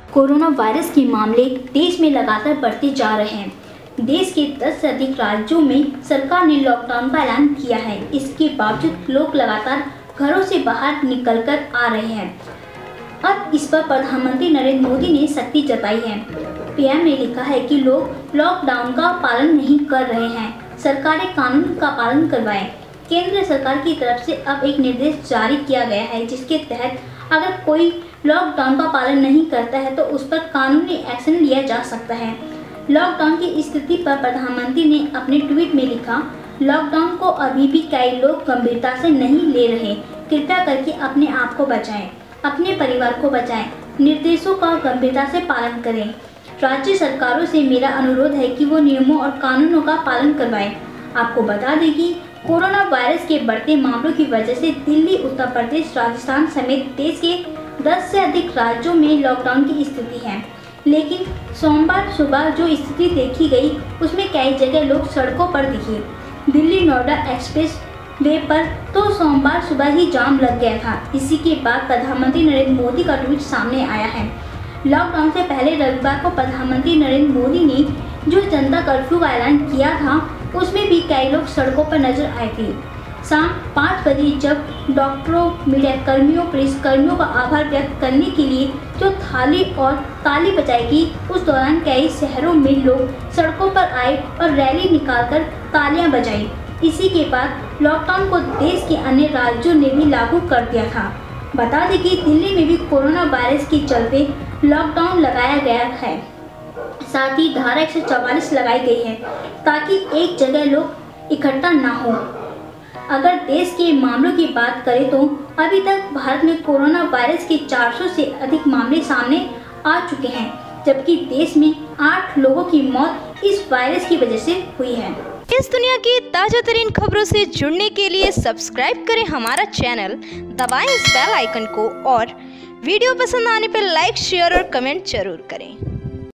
Corona virus के मामले देश में लगातार बढ़ते जा रहे हैं। देश के 10 से अधिक राज्यों में सरकार ने लॉकडाउन का ऐलान किया है। इसके बावजूद लोग लगातार घरों से बाहर निकलकर आ रहे हैं। अब इस पर प्रधानमंत्री नरेंद्र मोदी ने सख्ती जताई है। पीएम ने लिखा है कि लोग लॉकडाउन का पालन नहीं कर रहे हैं, सरकारें कानून का पालन करवाएं। केंद्र सरकार की तरफ से अब एक निर्देश जारी किया गया है, जिसके तहत अगर कोई लॉकडाउन का पालन नहीं करता है तो उस पर कानूनी एक्शन लिया जा सकता है। लॉकडाउन की स्थिति पर प्रधानमंत्री ने अपने ट्वीट में लिखा, लॉकडाउन को अभी भी कई लोग गंभीरता से नहीं ले रहे। कृपया करके अपने आप को बचाएं, अपने परिवार को बचाएं, निर्देशों का गंभीरता से पालन करें। राज्य सरकारों से मेरा अनुरोध है कि वो नियमों और कानूनों का पालन करवाएं। आपको बता दें कि कोरोना वायरस के बढ़ते मामलों की वजह से दिल्ली, उत्तर प्रदेश, राजस्थान समेत देश के 10 से अधिक राज्यों में लॉकडाउन की स्थिति है। लेकिन सोमवार सुबह जो स्थिति देखी गई उसमें कई जगह लोग सड़कों पर दिखे। दिल्ली नोएडा एक्सप्रेस वे पर तो सोमवार सुबह ही जाम लग गया था। इसी के बाद प्रधानमंत्री नरेंद्र मोदी का ट्वीट सामने आया है। लॉकडाउन से पहले रविवार को प्रधानमंत्री नरेंद्र मोदी ने जो जनता कर्फ्यू का ऐलान किया था उसमें भी कई लोग सड़कों पर नजर आए थे। शाम 5 बजे जब डॉक्टरों, मीडिया कर्मियों, पुलिस कर्मियों का आभार व्यक्त करने के लिए जो थाली और ताली बजाई गई, उस दौरान कई शहरों में लोग सड़कों पर आए और रैली निकालकर तालियां बजाई। इसी के बाद लॉकडाउन को देश के अन्य राज्यों ने भी लागू कर दिया था। बता दें कि दिल्ली में भी कोरोना वायरस के चलते लॉकडाउन लगाया गया है। साथ ही धारा 144 लगाई गई है ताकि एक जगह लोग इकट्ठा ना हो। अगर देश के मामलों की बात करें तो अभी तक भारत में कोरोना वायरस के 400 से अधिक मामले सामने आ चुके हैं, जबकि देश में 8 लोगों की मौत इस वायरस की वजह से हुई है। इस दुनिया की ताजा तरीन खबरों से जुड़ने के लिए सब्सक्राइब करें हमारा चैनल, दबाएं इस बेल आइकन को और वीडियो पसंद आने पर लाइक, शेयर और कमेंट जरूर करें।